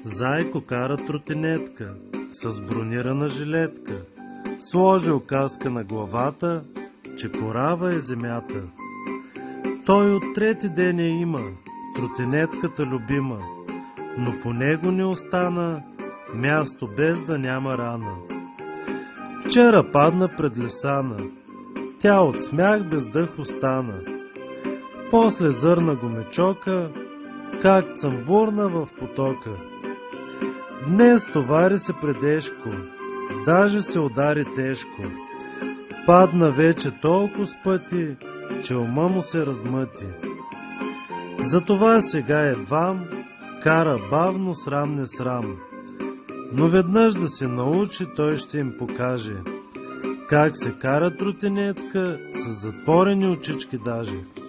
Зайко кара тротинетка с бронирана жилетка, сложил каска на главата, че корава е земята. Той от трети ден я има, тротинетката любима, но по него не остана място без да няма рана. Вчера падна пред лесана, тя от смях без дъх остана. После зърна го мечока, как цъмбурна в потока. Днес товари се предешко, даже се удари тежко. Падна вече толкова с пъти, че ума му се размъти. Затова сега едвам кара бавно срам не срам. Но веднъж да се научи, той ще им покаже как се кара тротинетка с затворени очички даже.